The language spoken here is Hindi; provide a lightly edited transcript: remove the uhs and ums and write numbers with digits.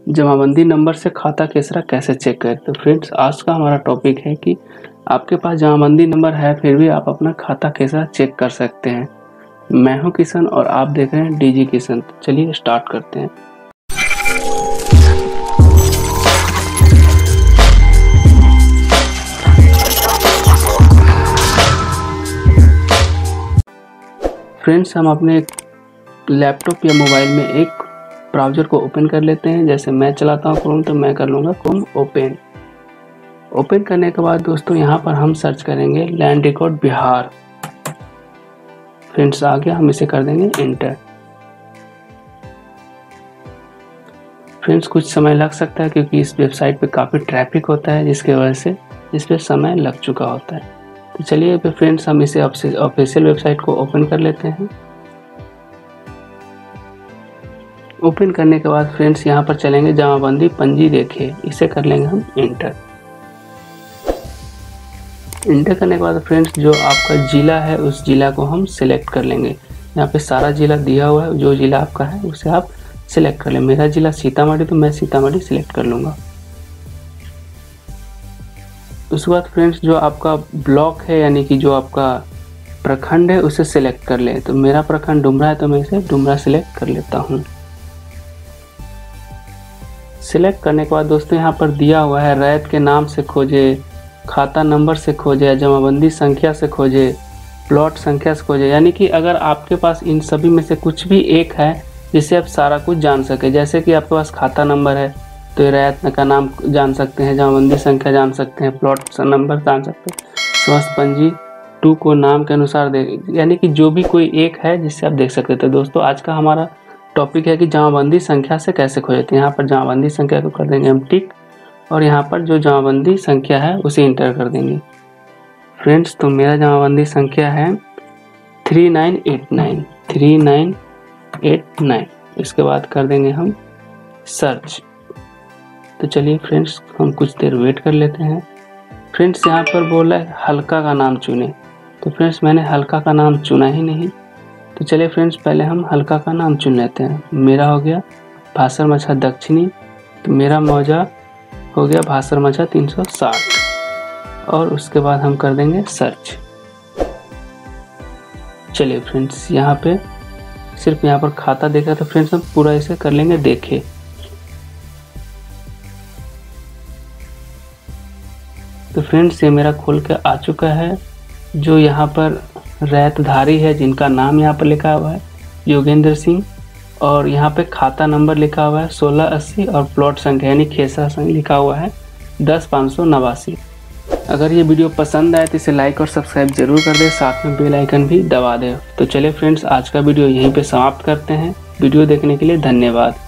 जमाबंदी नंबर से खाता केसरा कैसे चेक करें। तो फ्रेंड्स, आज का हमारा टॉपिक है कि आपके पास जमाबंदी नंबर है फिर भी आप अपना खाता केसरा चेक कर सकते हैं। मैं हूं किशन और आप देख रहे हैं डीजी किशन। तो चलिए स्टार्ट करते हैं। फ्रेंड्स, हम अपने लैपटॉप या मोबाइल में एक ब्राउज़र को ओपन कर लेते हैं। जैसे मैं चलाता हूँ क्रोम, तो मैं कर लूँगा क्रोम ओपन। ओपन करने के बाद दोस्तों यहाँ पर हम सर्च करेंगे लैंड रिकॉर्ड बिहार। फ्रेंड्स आ गया, हम इसे कर देंगे इंटर। फ्रेंड्स, कुछ समय लग सकता है क्योंकि इस वेबसाइट पे काफ़ी ट्रैफिक होता है, जिसकी वजह से इस पर समय लग चुका होता है। तो चलिए फ्रेंड्स, हम इसे ऑफिशियल वेबसाइट को ओपन कर लेते हैं। ओपन करने के बाद फ्रेंड्स यहाँ पर चलेंगे जमाबंदी पंजी देखे, इसे कर लेंगे हम इंटर। इंटर करने के बाद फ्रेंड्स जो आपका ज़िला है उस ज़िला को हम सिलेक्ट कर लेंगे। यहाँ पे सारा ज़िला दिया हुआ है, जो ज़िला आपका है उसे आप सिलेक्ट कर लें। मेरा ज़िला सीतामढ़ी, तो मैं सीतामढ़ी सिलेक्ट कर लूँगा। उसके बाद फ्रेंड्स जो आपका ब्लॉक है यानी कि जो आपका प्रखंड है उसे सिलेक्ट कर लें। तो मेरा प्रखंड डुमरा है, तो मैं इसे डुमरा सिलेक्ट कर लेता हूँ। सिलेक्ट करने के बाद दोस्तों यहाँ पर दिया हुआ है रैत के नाम से खोजे, खाता नंबर से खोजे, जमाबंदी संख्या से खोजे, प्लॉट संख्या से खोजे। यानी कि अगर आपके पास इन सभी में से कुछ भी एक है जिससे आप सारा कुछ जान सके, जैसे कि आपके पास खाता नंबर है तो ये रैत का नाम जान सकते हैं, जमाबंदी संख्या जान सकते हैं, प्लॉट नंबर जान सकते हैं, स्वास्थ्य पंजी 2 को नाम के अनुसार दे, यानी कि जो भी कोई एक है जिससे आप देख सकते थे। दोस्तों आज का हमारा टॉपिक है कि जमाबंदी संख्या से कैसे खोजे। तो यहाँ पर जमाबंदी संख्या को कर देंगे हम टिक और यहाँ पर जो जमाबंदी संख्या है उसे इंटर कर देंगे। फ्रेंड्स, तो मेरा जमाबंदी संख्या है 3989। इसके बाद कर देंगे हम सर्च। तो चलिए फ्रेंड्स, हम कुछ देर वेट कर लेते हैं। फ्रेंड्स यहाँ पर बोला है हल्का का नाम चुने, तो फ्रेंड्स मैंने हल्का का नाम चुना ही नहीं। तो चलिए फ्रेंड्स, पहले हम हल्का का नाम चुन लेते हैं। मेरा हो गया भासर मछा दक्षिणी, तो मेरा मौजा हो गया भासर मछा 360 और उसके बाद हम कर देंगे सर्च। चलिए फ्रेंड्स, यहाँ पे सिर्फ यहाँ पर खाता देख रहा, तो फ्रेंड्स हम पूरा इसे कर लेंगे देखे। तो फ्रेंड्स ये मेरा खोल के आ चुका है। जो यहाँ पर रैतधारी है जिनका नाम यहाँ पर लिखा हुआ है योगेंद्र सिंह, और यहाँ पे खाता नंबर लिखा हुआ है 1680 और प्लॉट संख्या यानी खेसा संख्या लिखा हुआ है 10589। अगर ये वीडियो पसंद आए तो इसे लाइक और सब्सक्राइब जरूर कर दें, साथ में बेल आइकन भी दबा दें। तो चलिए फ्रेंड्स, आज का वीडियो यहीं पे समाप्त करते हैं। वीडियो देखने के लिए धन्यवाद।